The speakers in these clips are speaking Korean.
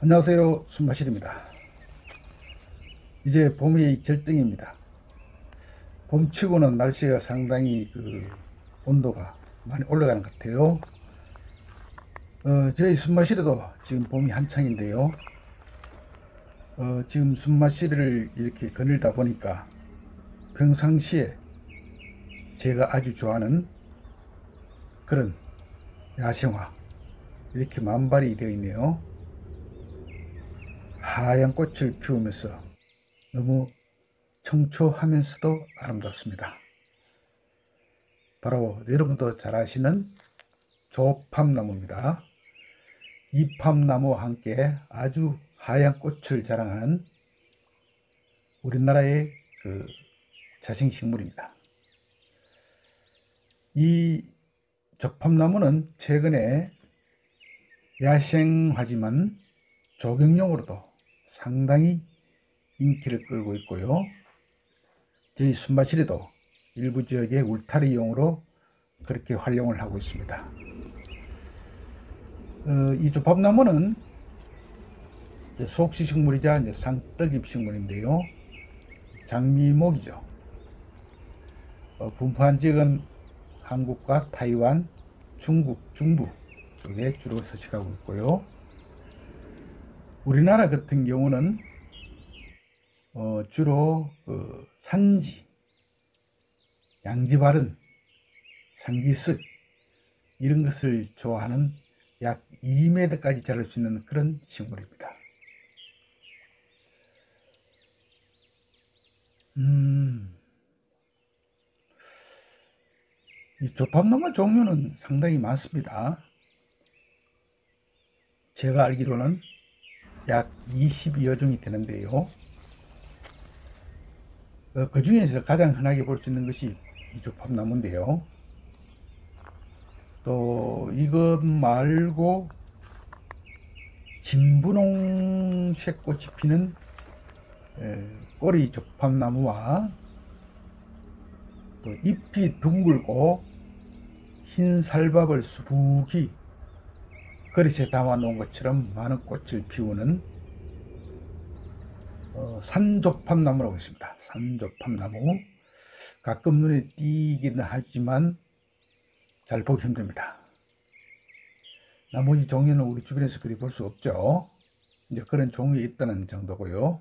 안녕하세요. 숨마실입니다. 이제 봄이 절정입니다. 봄치고는 날씨가 상당히 온도가 많이 올라가는 것 같아요. 저희 숨마실에도 지금 봄이 한창인데요. 지금 숨마실을 이렇게 거닐다 보니까 평상시에 제가 아주 좋아하는 그런 야생화 이렇게 만발이 되어 있네요. 하얀 꽃을 피우면서 너무 청초하면서도 아름답습니다. 바로 여러분도 잘 아시는 조팝나무입니다. 이 팝나무와 함께 아주 하얀 꽃을 자랑하는 우리나라의 자생식물입니다. 이 조팝나무는 최근에 야생화지만 조경용으로도 상당히 인기를 끌고 있고요. 저희 숨마실에도 일부 지역의 울타리용으로 그렇게 활용을 하고 있습니다. 이 조팝나무는 속시식물이자 상떡잎식물인데요. 장미목이죠. 분포한 지역은 한국과 타이완, 중국, 중부 쪽에 주로 서식하고 있고요. 우리나라 같은 경우는 주로 산지, 양지 바른, 상기슭 이런 것을 좋아하는 약 2m까지 자랄 수 있는 그런 식물입니다. 이 조팝나무 종류는 상당히 많습니다. 제가 알기로는 약 20여 종이 되는데요. 그 중에서 가장 흔하게 볼 수 있는 것이 이 조팝나무인데요. 또 이것 말고 진분홍색 꽃이 피는 꼬리 조팝나무와 또 잎이 둥글고 흰 살밥을 수북이 그릇에 담아 놓은 것처럼 많은 꽃을 피우는 산조팝나무라고 있습니다. 산조팝나무. 가끔 눈에 띄기는 하지만 잘 보기 힘듭니다. 나머지 종류는 우리 주변에서 그리 볼 수 없죠. 이제 그런 종류 있다는 정도고요.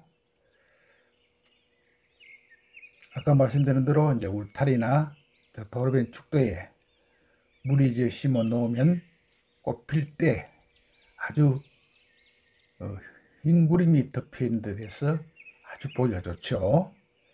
아까 말씀드린 대로 이제 울타리나 도로변 축도에 물이 이제 심어 놓으면 꽃필 때 아주 흰 구름이 덮여 있는 듯해서 아주 보기가 좋죠.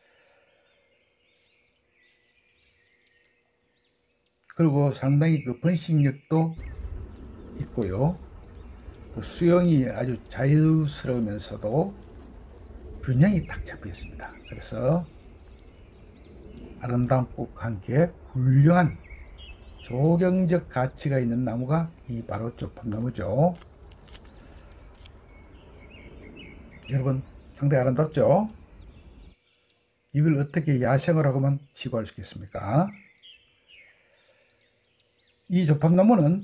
그리고 상당히 번식력도 있고요. 수영이 아주 자유스러우면서도 균형이 딱 잡혀 있습니다. 그래서 아름다운 꽃과 함께 훌륭한 조경적 가치가 있는 나무가 이 바로 조팝나무죠. 여러분 상당히 아름답죠? 이걸 어떻게 야생화라고만 치부할 수 있겠습니까? 이 조팝나무는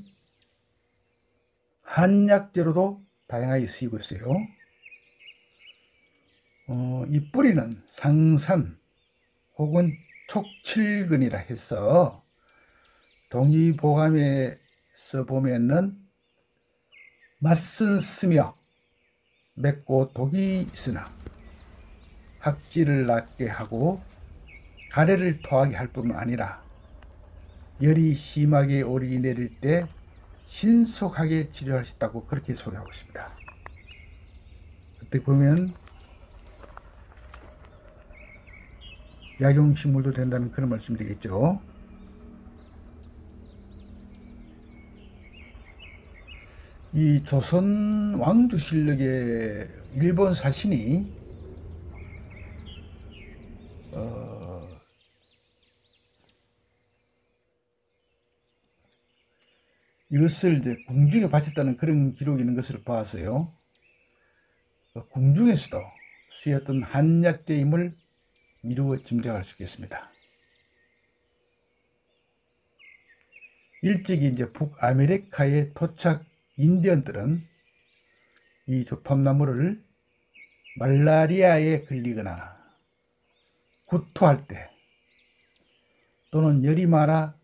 한약재로도 다양하게 쓰이고 있어요. 이 뿌리는 상산 혹은 촉칠근이라 해서 동의보감에서 보면은 맛은 쓰며 맵고 독이 있으나 학질을 낫게 하고 가래를 토하게 할 뿐만 아니라 열이 심하게 오르내릴 때 신속하게 치료할 수 있다고 그렇게 소개하고 있습니다. 어떻게 보면 약용식물도 된다는 그런 말씀이 되겠죠. 이 조선 왕조실록의 일본 사신이 이것을 이제 궁중에 바쳤다는 그런 기록이 있는 것을 봐서요. 궁중에서도 쓰였던 한약재임을 미루어 짐작할 수 있겠습니다. 일찍이 이제 북아메리카에 토착 인디언들은 이 조팝나무를 말라리아에 걸리거나 구토할 때 또는 열이 많아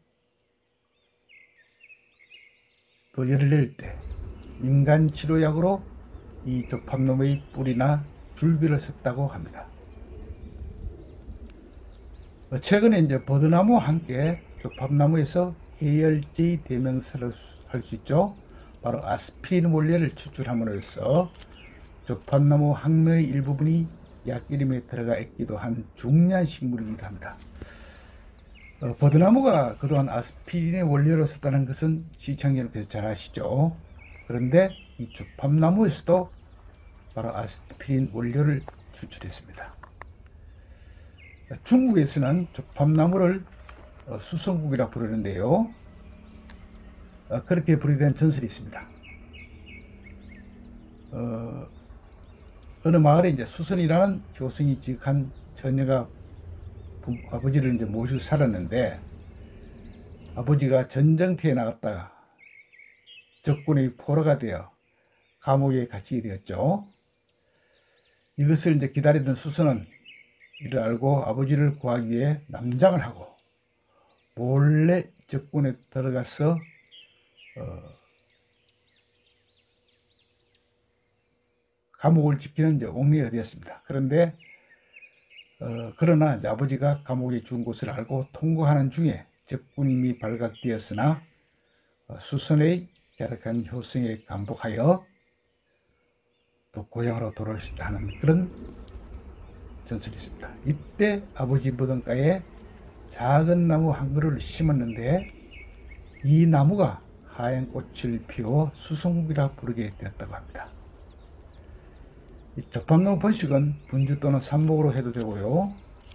또 열을 낼 때 민간치료약으로 이 조팝나무의 뿌리나 줄기를 썼다고 합니다. 최근에 이제 버드나무와 함께 조팝나무에서 해열제의 대명사를 할 수 있죠. 바로 아스피린 원료를 추출함으로 해서 조팝나무 항묘의 일부분이 약 이름에 들어가 있기도 한 중요한 식물이기도 합니다. 버드나무가 그동안 아스피린의 원료로 썼다는 것은 시청자님께서 잘 아시죠. 그런데 이 조팝나무에서도 바로 아스피린 원료를 추출했습니다. 중국에서는 조팝나무를 수성국이라 부르는데요. 그렇게 부르던 전설이 있습니다. 어느 마을에 이제 수선이라는 교성이 지극한 처녀가 아버지를 이제 모시고 살았는데, 아버지가 전쟁터에 나갔다가 적군의 포로가 되어 감옥에 갇히게 되었죠. 이것을 이제 기다리던 수선은 이를 알고 아버지를 구하기 위해 남장을 하고 몰래 적군에 들어가서 감옥을 지키는 이제 옥리가 되었습니다. 그런데 그러나 이제 아버지가 감옥에 죽은 것을 알고 통곡하는 중에 적군이 발각되었으나 수선의 갸륵한 효성에 감복하여 또 고향으로 돌아올 수 있다는 그런 전설이 있습니다. 이때 아버지 무덤가에 작은 나무 한 그루를 심었는데 이 나무가 하얀 꽃을 피워 수송비라 부르게 되었다고 합니다. 이 조팝나무 번식은 분주 또는 삽목으로 해도 되고요.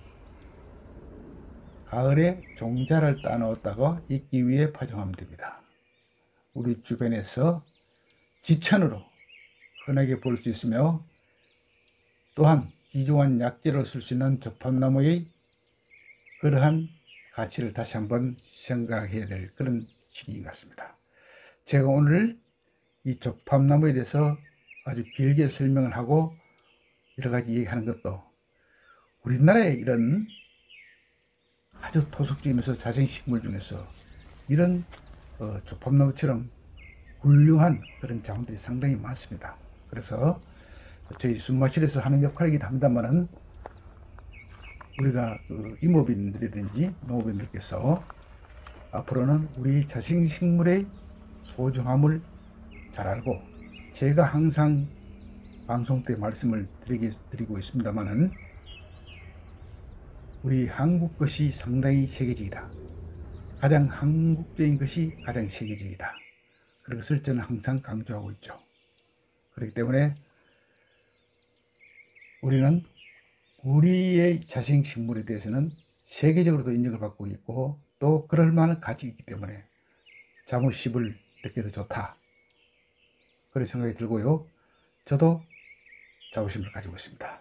가을에 종자를 따놓았다가 익기 위해 파종하면 됩니다. 우리 주변에서 지천으로 흔하게 볼 수 있으며 또한 귀중한 약재로 쓸 수 있는 조팝나무의 그러한 가치를 다시 한번 생각해야 될 그런 시기인 것 같습니다. 제가 오늘 이 조팝나무에 대해서 아주 길게 설명을 하고 여러 가지 얘기하는 것도 우리나라의 이런 아주 토속적이면서 자생식물 중에서 이런 조팝나무처럼 훌륭한 그런 자원들이 상당히 많습니다. 그래서 저희 순마실에서 하는 역할이기도 합니다만은 우리가 임업인들이든지 농업인들께서 앞으로는 우리 자생식물의 소중함을 잘 알고, 제가 항상 방송 때 말씀을 드리고 있습니다만은 우리 한국 것이 상당히 세계적이다. 가장 한국적인 것이 가장 세계적이다. 그것을 저는 항상 강조하고 있죠. 그렇기 때문에 우리는 우리의 자생식물에 대해서는 세계적으로도 인정을 받고 있고 또 그럴 만한 가치가 있기 때문에 자부심을 느껴도 좋다. 그런 생각이 들고요. 저도 자부심을 가지고 있습니다.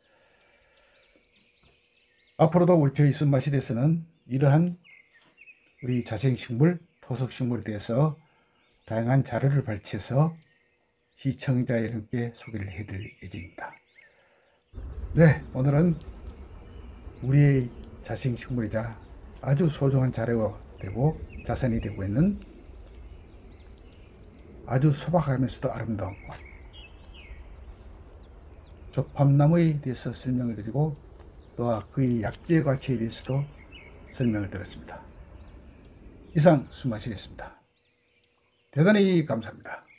앞으로도 우리 저희 순마실에서는 이러한 우리 자생식물, 토속식물에 대해서 다양한 자료를 발췌해서 시청자 여러분께 소개를 해드릴 예정입니다. 네, 오늘은 우리의 자생식물이자 아주 소중한 자료가 되고 자산이 되고 있는 아주 소박하면서도 아름다운 꽃 조팝나무에 대해서 설명을 드리고 또한 그의 약재 가치에 대해서도 설명을 드렸습니다. 이상 순마실이었습니다. 대단히 감사합니다.